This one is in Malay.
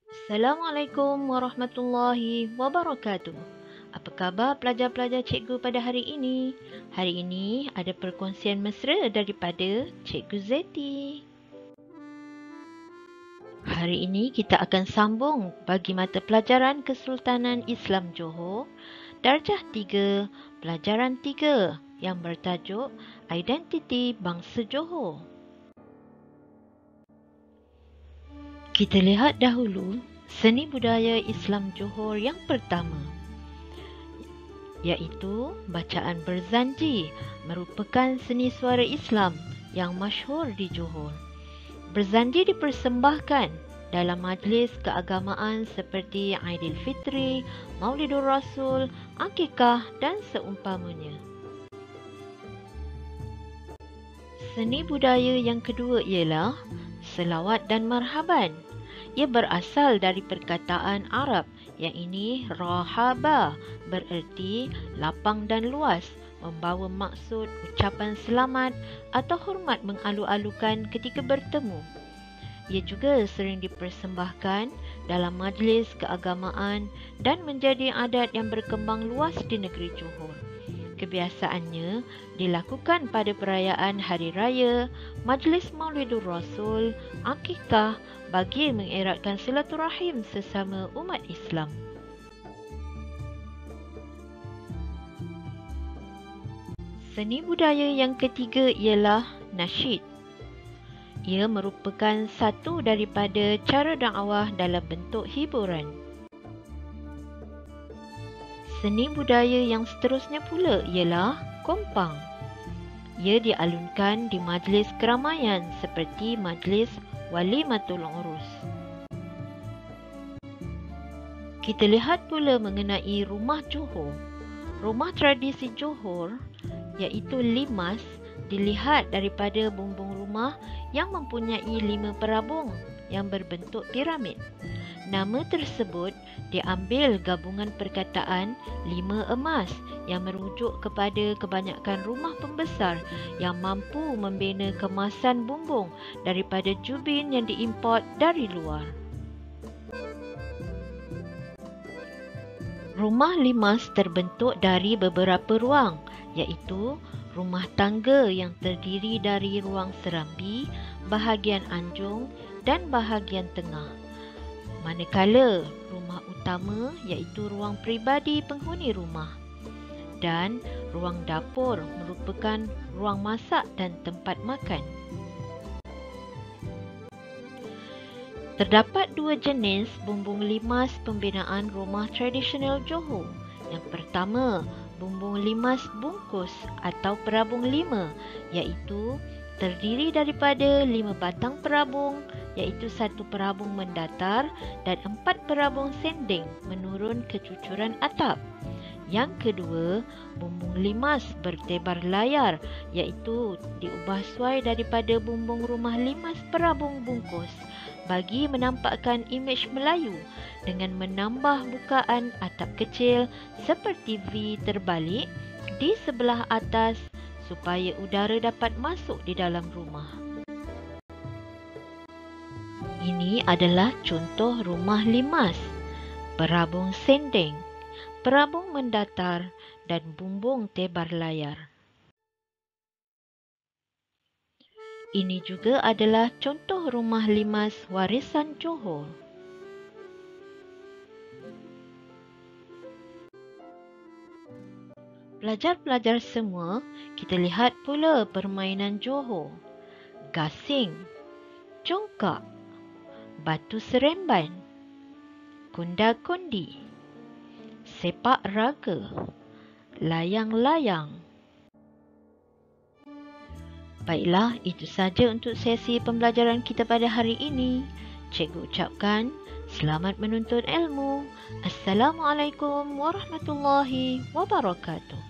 Assalamualaikum warahmatullahi wabarakatuh. Apa khabar pelajar-pelajar cikgu pada hari ini? Hari ini ada perkongsian mesra daripada Cikgu Zeti. Hari ini kita akan sambung bagi mata pelajaran Kesultanan Islam Johor, darjah 3, pelajaran 3 yang bertajuk Identiti Bangsa Johor. Kita lihat dahulu seni budaya Islam Johor yang pertama, iaitu bacaan berzanji, merupakan seni suara Islam yang masyhur di Johor. Berzanji dipersembahkan dalam majlis keagamaan seperti Aidilfitri, Maulidur Rasul, Akikah dan seumpamanya. Seni budaya yang kedua ialah selawat dan marhaban. Ia berasal dari perkataan Arab yang ini rahaba, bererti lapang dan luas, membawa maksud ucapan selamat atau hormat mengalu-alukan ketika bertemu. Ia juga sering dipersembahkan dalam majlis keagamaan dan menjadi adat yang berkembang luas di negeri Johor. Kebiasaannya dilakukan pada perayaan Hari Raya, Majlis Maulidur Rasul, Akikah bagi mengeratkan silaturahim sesama umat Islam. Seni budaya yang ketiga ialah nasyid. Ia merupakan satu daripada cara dakwah dalam bentuk hiburan. Seni budaya yang seterusnya pula ialah kompang. Ia dialunkan di majlis keramaian seperti majlis Walimatul Urus. Kita lihat pula mengenai rumah Johor. Rumah tradisi Johor iaitu limas dilihat daripada bumbung rumah yang mempunyai 5 perabung yang berbentuk piramid. Nama tersebut diambil gabungan perkataan 5 emas yang merujuk kepada kebanyakan rumah pembesar yang mampu membina kemasan bumbung daripada jubin yang diimport dari luar. Rumah limas terbentuk dari beberapa ruang, iaitu rumah tangga yang terdiri dari ruang serambi, bahagian anjung dan bahagian tengah. Manakala rumah utama iaitu ruang peribadi penghuni rumah dan ruang dapur merupakan ruang masak dan tempat makan. Terdapat 2 jenis bumbung limas pembinaan rumah tradisional Johor. Yang pertama, bumbung limas bungkus atau perabung 5 iaitu terdiri daripada 5 batang perabung iaitu 1 perabung mendatar dan 4 perabung sending menurun ke cucuran atap. Yang kedua, bumbung limas bertebar layar iaitu diubah suai daripada bumbung rumah limas perabung bungkus bagi menampakkan imej Melayu dengan menambah bukaan atap kecil seperti V terbalik di sebelah atas supaya udara dapat masuk di dalam rumah. Ini adalah contoh rumah limas, perabung sending, perabung mendatar dan bumbung tebar layar. Ini juga adalah contoh rumah limas warisan Johor. Pelajar-pelajar semua, kita lihat pula permainan Johor. Gasing, congkak, batu seremban, kunda-kundi, sepak raga, layang-layang. Baiklah, itu saja untuk sesi pembelajaran kita pada hari ini. Cikgu ucapkan selamat menuntut ilmu. Assalamualaikum warahmatullahi wabarakatuh.